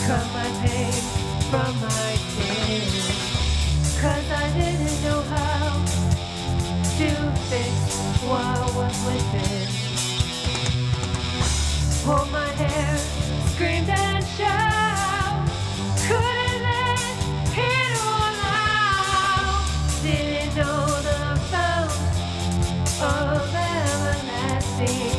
cut my pain from my skin, 'cause I didn't know how to fix what was within. Pulled my hair, screamed and shout, couldn't let it all out. Didn't know the fount of everlasting.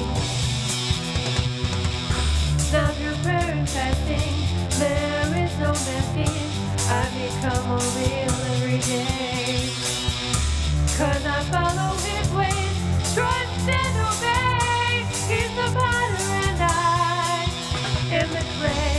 Now through prayer and fasting, there is no masking. I become more real every day, 'cause I follow his ways, trust and obey. He's the potter and I am the clay.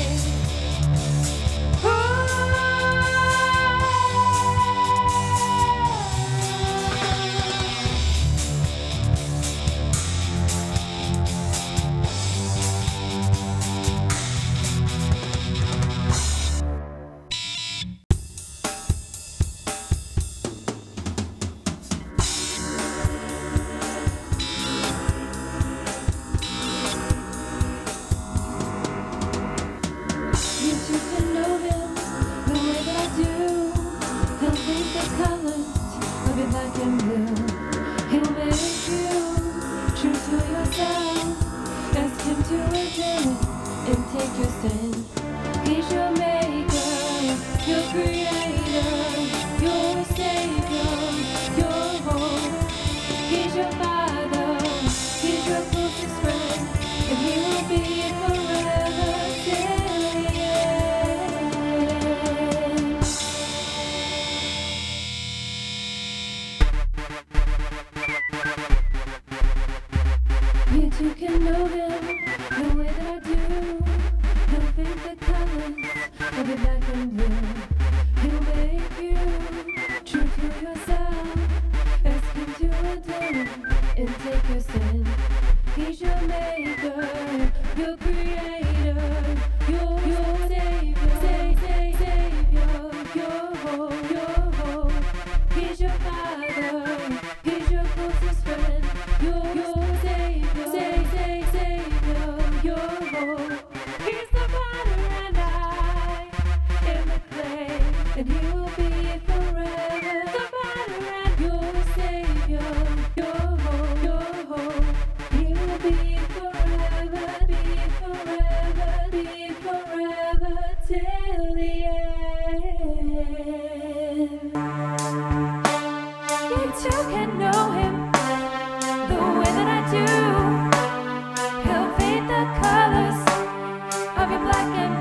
Black and blue, he'll make you true to yourself. Ask him to repent and take your sin. He's your maker, your creator, your savior, your hope. He's your father, he's your closest friend, and he will be forever till the end. You too can know him the way that I do. He'll paint the colors of your black and blue. He'll make you true to yourself. Ask him to repent and take your sin. He's your maker, your creator, your savior, savior, your hope. He's your father, he's your closest friend, your savior, savior, your hope. He's the potter and I am the clay, and he will be forever. The potter and your savior, your hope. He will be forever, be forever, be forever till the end. You too can know him the way that I do. He'll paint the colors of your black and